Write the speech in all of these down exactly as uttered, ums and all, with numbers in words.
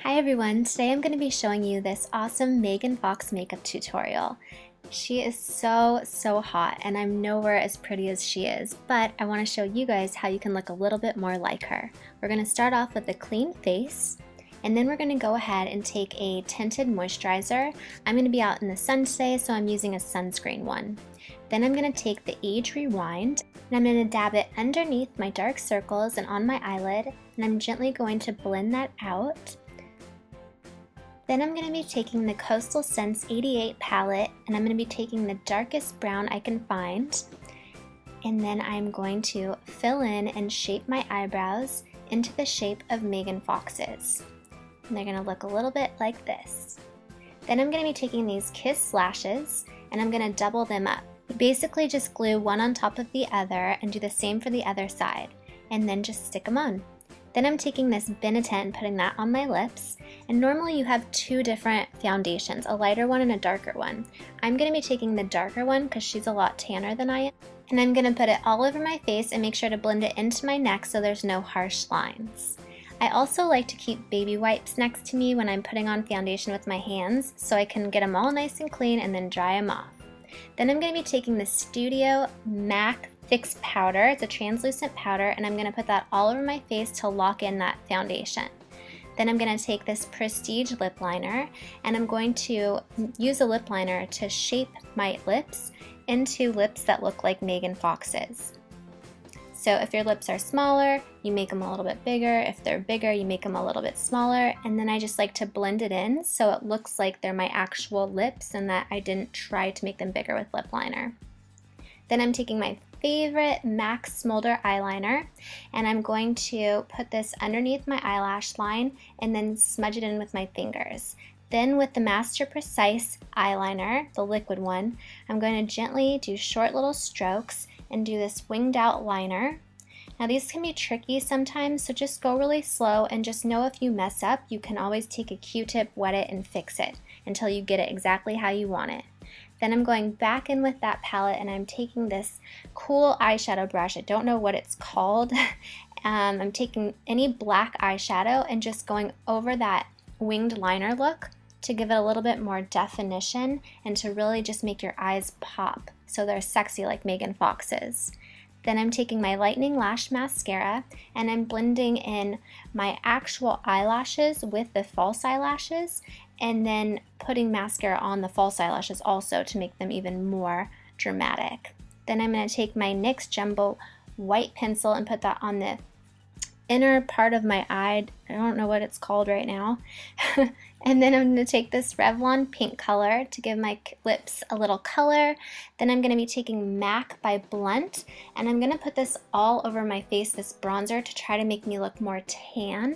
Hi everyone, today I'm going to be showing you this awesome Megan Fox makeup tutorial. She is so, so hot and I'm nowhere as pretty as she is, but I want to show you guys how you can look a little bit more like her. We're going to start off with a clean face, and then we're going to go ahead and take a tinted moisturizer. I'm going to be out in the sun today, so I'm using a sunscreen one. Then I'm going to take the Age Rewind, and I'm going to dab it underneath my dark circles and on my eyelid, and I'm gently going to blend that out. Then I'm going to be taking the Coastal Scents eighty-eight palette, and I'm going to be taking the darkest brown I can find, and then I'm going to fill in and shape my eyebrows into the shape of Megan Fox's. And they're going to look a little bit like this. Then I'm going to be taking these Kiss lashes, and I'm going to double them up. Basically just glue one on top of the other and do the same for the other side, and then just stick them on. Then I'm taking this Benetint and putting that on my lips, and normally you have two different foundations, a lighter one and a darker one. I'm going to be taking the darker one because she's a lot tanner than I am, and I'm going to put it all over my face and make sure to blend it into my neck so there's no harsh lines. I also like to keep baby wipes next to me when I'm putting on foundation with my hands so I can get them all nice and clean and then dry them off. Then I'm going to be taking the Studio MAC Fix Powder. It's a translucent powder, and I'm going to put that all over my face to lock in that foundation. Then I'm going to take this Prestige lip liner, and I'm going to use a lip liner to shape my lips into lips that look like Megan Fox's. So if your lips are smaller, you make them a little bit bigger. If they're bigger, you make them a little bit smaller. And then I just like to blend it in so it looks like they're my actual lips and that I didn't try to make them bigger with lip liner. Then I'm taking my favorite MAC Smolder eyeliner, and I'm going to put this underneath my eyelash line and then smudge it in with my fingers. Then with the Master Precise eyeliner, the liquid one, I'm going to gently do short little strokes and do this winged out liner. Now these can be tricky sometimes, so just go really slow and just know if you mess up, you can always take a Q-tip, wet it, and fix it until you get it exactly how you want it. Then I'm going back in with that palette, and I'm taking this cool eyeshadow brush. I don't know what it's called. um, I'm taking any black eyeshadow and just going over that winged liner look to give it a little bit more definition and to really just make your eyes pop so they're sexy like Megan Fox's. Then I'm taking my Lightning Lash Mascara, and I'm blending in my actual eyelashes with the false eyelashes, and then putting mascara on the false eyelashes also to make them even more dramatic. Then I'm going to take my N Y X Jumbo white pencil and put that on the inner part of my eye. I don't know what it's called right now. And then I'm going to take this Revlon pink color to give my lips a little color. Then I'm going to be taking MAC by Blunt, and I'm going to put this all over my face, this bronzer, to try to make me look more tan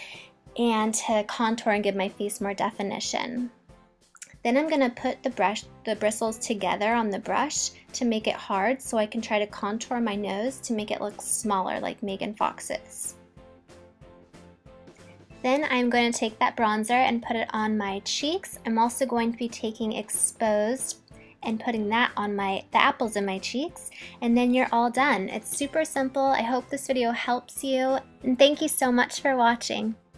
and to contour and give my face more definition. Then I'm going to put the brush, the bristles together on the brush to make it hard so I can try to contour my nose to make it look smaller like Megan Fox's. Then I'm going to take that bronzer and put it on my cheeks. I'm also going to be taking Exposed and putting that on my the apples in my cheeks, and then you're all done. It's super simple. I hope this video helps you, and thank you so much for watching.